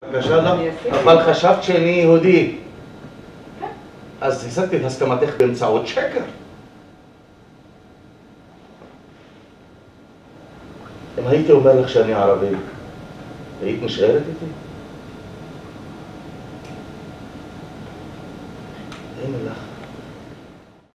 בבקשה, לא. אבל חשבת שאני יהודי. אז השגתי את הסכמתך באמצעות שקר. אם הייתי אומר לך שאני ערבי, היית נשארת איתי? הנה לך.